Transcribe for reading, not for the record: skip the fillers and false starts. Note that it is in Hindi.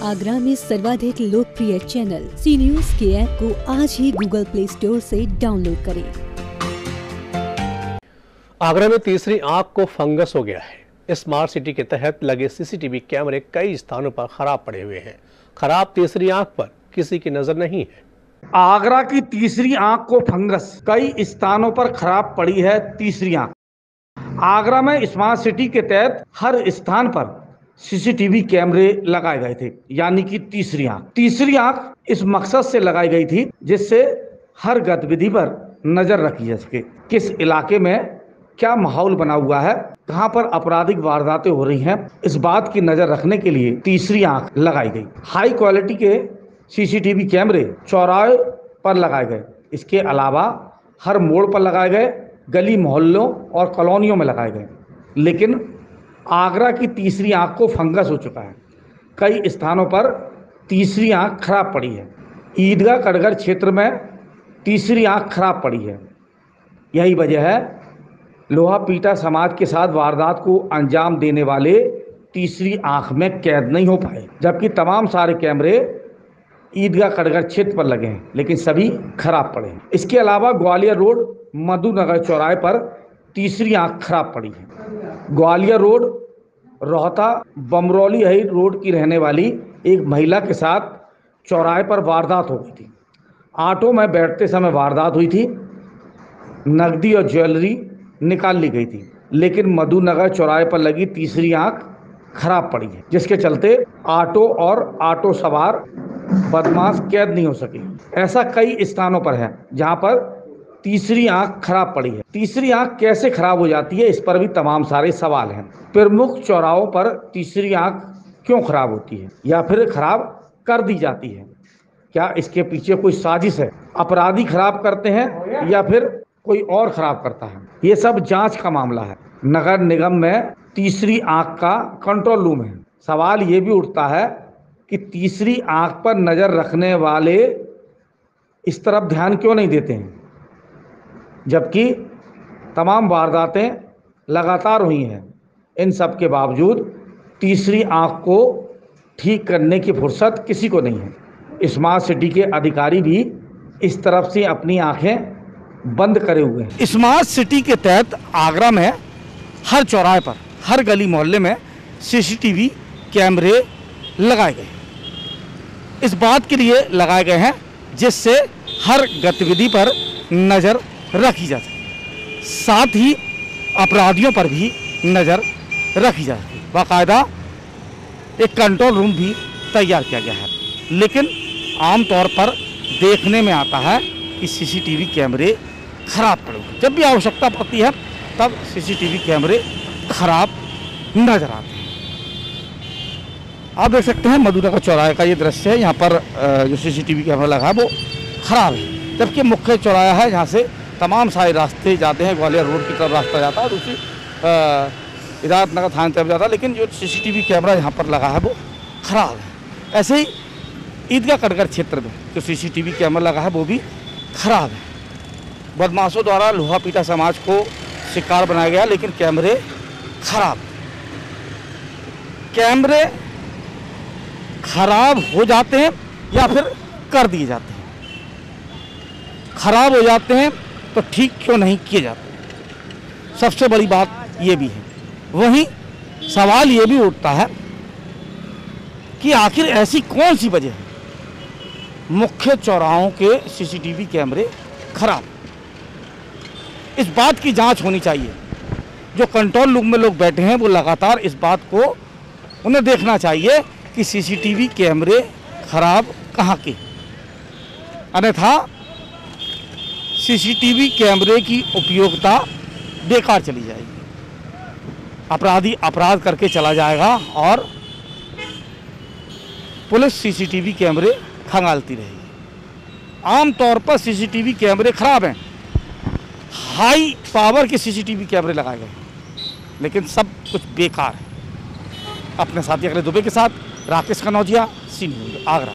आगरा में सर्वाधिक लोकप्रिय चैनल सी न्यूज के ऐप को आज ही गूगल प्ले स्टोर से डाउनलोड करें। आगरा में तीसरी आंख को फंगस हो गया है। स्मार्ट सिटी के तहत लगे सीसीटीवी कैमरे कई स्थानों पर खराब पड़े हुए हैं। खराब तीसरी आंख पर किसी की नजर नहीं है। आगरा की तीसरी आंख को फंगस, कई स्थानों पर खराब पड़ी है तीसरी आंख। आगरा में स्मार्ट सिटी के तहत हर स्थान पर सीसीटीवी कैमरे लगाए गए थे, यानी कि तीसरी आंख। तीसरी आंख इस मकसद से लगाई गई थी जिससे हर गतिविधि पर नजर रखी जा सके। किस इलाके में क्या माहौल बना हुआ है, कहां पर आपराधिक वारदातें हो रही हैं, इस बात की नजर रखने के लिए तीसरी आंख लगाई गई। हाई क्वालिटी के सीसीटीवी कैमरे चौराहे पर लगाए गए। इसके अलावा हर मोड़ पर लगाए गए, गली मोहल्लों और कॉलोनियों में लगाए गए। लेकिन आगरा की तीसरी आंख को फंगस हो चुका है। कई स्थानों पर तीसरी आंख खराब पड़ी है। ईदगाह कटघर क्षेत्र में तीसरी आंख खराब पड़ी है। यही वजह है लोहा पीटा समाज के साथ वारदात को अंजाम देने वाले तीसरी आंख में कैद नहीं हो पाए, जबकि तमाम सारे कैमरे ईदगाह कटघर क्षेत्र पर लगे हैं, लेकिन सभी खराब पड़े हैं। इसके अलावा ग्वालियर रोड मधुनगर चौराहे पर तीसरी आंख खराब पड़ी है। Gwalior road Rohta Bamrauli high road की रहने वाली एक महिला के साथ चौराहे पर वारदात हो गई थी। ऑटो में बैठते समय वारदात हुई थी। नकदी और ज्वेलरी निकाल ली गई थी, लेकिन मधुनगर चौराहे पर लगी तीसरी आंख खराब पड़ी है, जिसके चलते ऑटो और ऑटो सवार बदमाश कैद नहीं हो सके। ऐसा कई स्थानों पर है जहां पर तीसरी आंख खराब पड़ी है। तीसरी आंख कैसे खराब हो जाती है, इस पर भी तमाम सारे सवाल हैं। प्रमुख चौराहों पर तीसरी आंख क्यों खराब होती है या फिर खराब कर दी जाती है? क्या इसके पीछे कोई साजिश है? अपराधी खराब करते हैं या फिर कोई और खराब करता है? ये सब जांच का मामला है। नगर निगम में तीसरी आंख का कंट्रोल रूम है। सवाल ये भी उठता है कि तीसरी आंख पर नजर रखने वाले इस तरफ ध्यान क्यों नहीं देते हैं, जबकि तमाम वारदातें लगातार हुई हैं। इन सब के बावजूद तीसरी आंख को ठीक करने की फुर्सत किसी को नहीं है। स्मार्ट सिटी के अधिकारी भी इस तरफ से अपनी आंखें बंद करे हुए हैं। स्मार्ट सिटी के तहत आगरा में हर चौराहे पर, हर गली मोहल्ले में सीसीटीवी कैमरे लगाए गए। इस बात के लिए लगाए गए हैं जिससे हर गतिविधि पर नज़र रखी जा सके, साथ ही अपराधियों पर भी नज़र रखी जा सके। बाकायदा एक कंट्रोल रूम भी तैयार किया गया है। लेकिन आमतौर पर देखने में आता है कि सीसीटीवी कैमरे खराब पड़े हुए। जब भी आवश्यकता पड़ती है तब सीसीटीवी कैमरे खराब नजर आते हैं। आप देख सकते हैं मधुनगर चौराहे का ये दृश्य है। यहाँ पर जो सीसीटीवी कैमरा लगा है वो खराब है, जबकि मुख्य चौराहा है जहाँ से तमाम सारे रास्ते जाते हैं। ग्वालियर रोड की तरफ रास्ता जाता है, दूसरी इदारत नगर थाने तरफ जाता है। लेकिन जो सीसीटीवी कैमरा यहाँ पर लगा है वो खराब है। ऐसे ही ईदगाह कटघर क्षेत्र में जो सीसीटीवी कैमरा लगा है वो भी खराब है। बदमाशों द्वारा लोहा पीटा समाज को शिकार बनाया गया, लेकिन कैमरे खराब। कैमरे खराब हो जाते हैं या फिर कर दिए जाते हैं। खराब हो जाते हैं तो ठीक क्यों नहीं किए जाते? सबसे बड़ी बात ये भी है। वहीं सवाल ये भी उठता है कि आखिर ऐसी कौन सी वजह है मुख्य चौराहों के सीसीटीवी कैमरे खराब? इस बात की जांच होनी चाहिए। जो कंट्रोल रूम में लोग बैठे हैं वो लगातार इस बात को उन्हें देखना चाहिए कि सीसीटीवी कैमरे खराब कहाँ के, अन्यथा सीसीटीवी कैमरे की उपयोगिता बेकार चली जाएगी। अपराधी अपराध करके चला जाएगा और पुलिस सीसीटीवी कैमरे खंगालती रहेगी। आमतौर पर सीसीटीवी कैमरे खराब हैं। हाई पावर के सीसीटीवी कैमरे लगाए गए, लेकिन सब कुछ बेकार है। अपने साथी अगले दुबे के साथ राकेश कनौजिया, सी न्यूज़, आगरा।